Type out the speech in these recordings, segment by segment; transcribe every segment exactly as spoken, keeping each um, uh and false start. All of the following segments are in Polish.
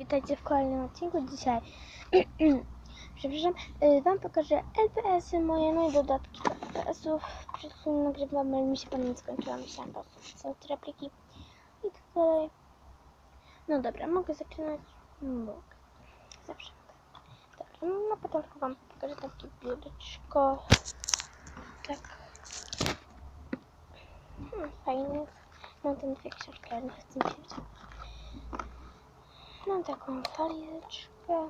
Witajcie w kolejnym odcinku. Dzisiaj przepraszam, wam pokażę L P S-y, moje nowe dodatki do L P S-ów. Przed chwilą nagrywam, ale mi się pamięć skończyła. Myślałam po prostu, są te repliki i tak dalej. No dobra, mogę zaczynać? Mogę. Zawsze mogę. Dobra, no na początku wam pokażę takie biureczko. Tak. Hmm, fajny. Mam ten dwie książki, ale nie chcę mi się wziąć. Mam taką falieczkę.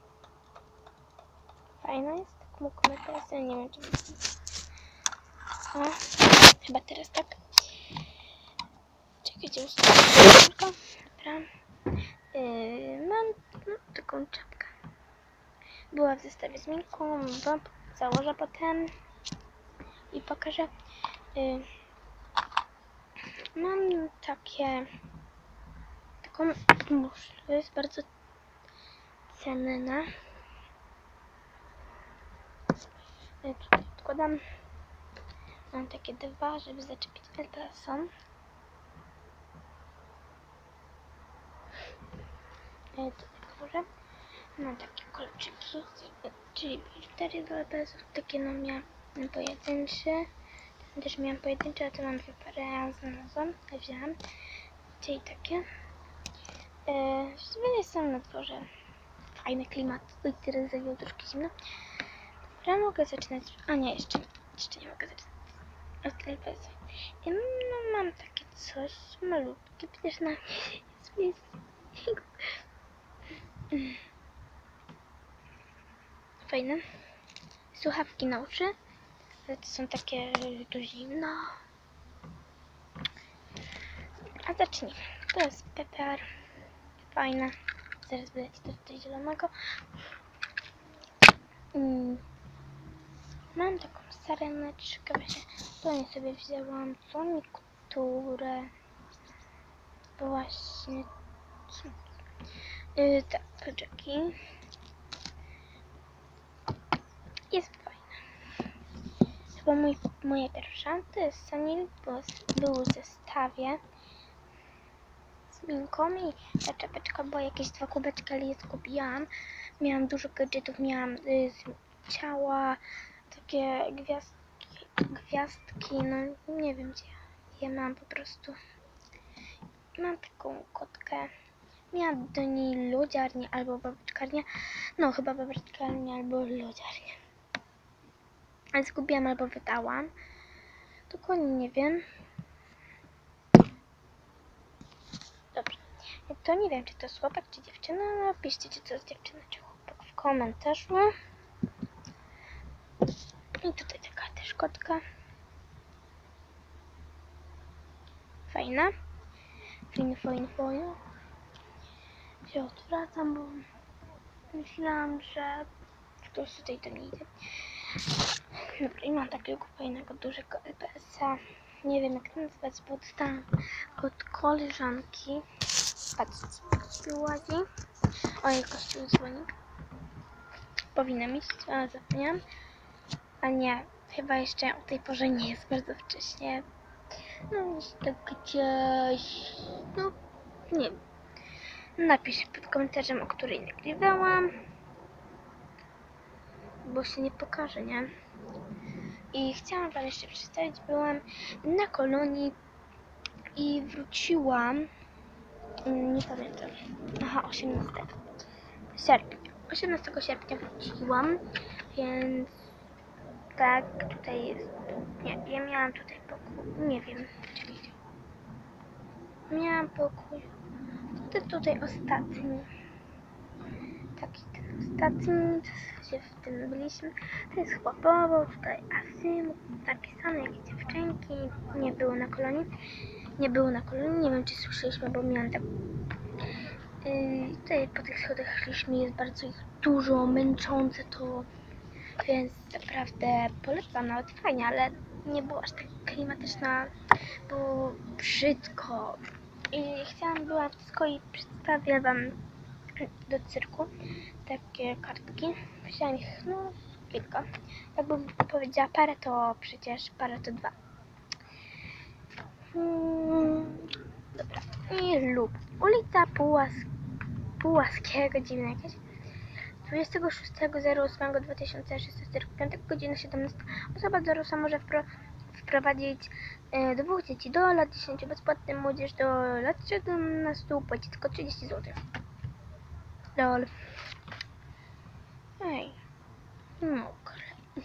Fajna jest, taką komentację, nie wiem czy widzicie. A, chyba teraz tak. Czekajcie, ustawię tylko. Dobra. Yy, mam no, taką czapkę. Była w zestawie z minką, założę potem i pokażę. Yy, mam takie taką muszlę, jest bardzo cenna. Yy, tutaj odkładam. Mam takie dwa, żeby zaczepić L P S-om. Yy, tutaj położę. Mam takie kolczyki, czyli cztery do L P S-ów. Takie no miałam pojedyncze. Ten też miałam pojedyncze, a to mam dwie pary, ja znalazłam, a wzięłam. Czyli takie. Yy, jestem na dworze. Fajny klimat. Oj, teraz zawiał troszkę zimno. Dobra, mogę zaczynać. A nie, jeszcze, jeszcze nie mogę zaczynać. Od L P S-ów. I no, mam takie coś malutkie, przecież na mnie jest. Fajne. Słuchawki na uszy. Ale to są takie do zimno. A zacznijmy. To jest Pepper. Fajne. Zaraz wyleci do tutaj zielonego. Mm. Mam taką sareneczkę. Właśnie to nie sobie wzięłam. Są niektóre. Właśnie. Yy, tak, poczeki. Jest fajna. Chyba mój, moja pierwsza. To jest Sanil, bo był w zestawie z minką i ta czapeczka była jakieś dwa kubeczki, ale je zgubiłam. Miałam dużo gadżetów, miałam y, z ciała, takie gwiazdki, gwiazdki, no nie wiem gdzie je mam po prostu. Mam taką kotkę. Miałam do niej lodziarnię albo babeczkarnię. No chyba babeczkarnię albo lodziarnię. Ale zgubiłam albo wydałam. Dokładnie nie wiem. Dobrze. To nie wiem, czy to jest chłopak, czy dziewczyna. No, piszcie, czy to jest dziewczyna, czy chłopak w komentarzu. I tutaj taka też kotka. Fajna. Fajny, fajny, fajny. Się odwracam, bo myślałam, że ktoś tutaj do mnie idzie. Dobra, i mam takiego fajnego, dużego L P S-a. Nie wiem jak to nazwać, bo dostałam od koleżanki. Patrzcie, ładnie. Ojej, kościół dzwoni. Powinnam iść, ale zapomniałam. A nie, chyba jeszcze o tej porze nie jest bardzo wcześnie. No jest tak gdzieś, no nie wiem. Napisz pod komentarzem, o której nagrywałam. Bo się nie pokaże, nie? I chciałam wam jeszcze przedstawić, byłam na kolonii i wróciłam, nie pamiętam, aha, osiemnastego sierpnia. osiemnastego sierpnia wróciłam, więc tak, tutaj jest, nie, ja miałam tutaj pokój, nie wiem, czekajcie. Miałam pokój, to tutaj ostatni, taki ten ostatni, gdzie w tym byliśmy, to jest chłopowo, tutaj Asym, napisane jakieś dziewczynki, nie było na kolonii, nie było na kolonii, nie wiem czy słyszeliśmy, bo miałam tak, yy, tutaj po tych schodach szliśmy, jest bardzo ich dużo, męczące to, więc naprawdę polecam, nawet fajnie, ale nie było aż tak klimatyczna, było brzydko i chciałam, byłam w disco i przedstawię wam do cyrku takie kartki. Wziąłem ich, no, kilka. Jakbym powiedziała parę, to przecież parę to dwa. Hmm, dobra. I lub ulica Pułaska. płaskiego, dziwne jakieś. dwudziestego szóstego ósmego dwa tysiące szesnastego roku, piątego godzina siedemnasta. Osoba dorosła może wpro wprowadzić e, dwóch dzieci do lat dziesięciu bezpłatnie, młodzież do lat siedemnastu płaci tylko trzydzieści złotych. Lol. Ej. Mokre.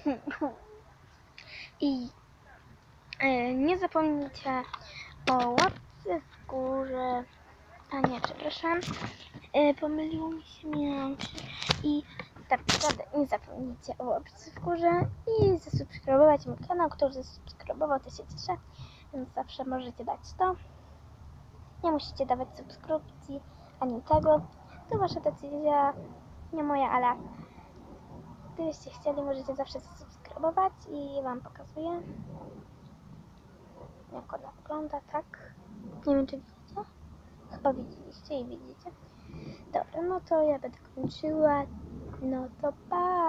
I e, nie zapomnijcie o łapce w górze. A nie, przepraszam. E, pomyliło mi się, miałam się. I tak naprawdę nie zapomnijcie o łapce w górze i zasubskrybować mój kanał. Kto już zasubskrybował, to się cieszę. Więc zawsze możecie dać to. Nie musicie dawać subskrypcji ani tego. To wasza decyzja, nie moja, ale gdybyście chcieli, możecie zawsze zasubskrybować i wam pokazuję, jak ona wygląda, tak? Nie wiem, czy widzicie? Chyba widzieliście i widzicie. Dobra, no to ja będę kończyła. No to pa!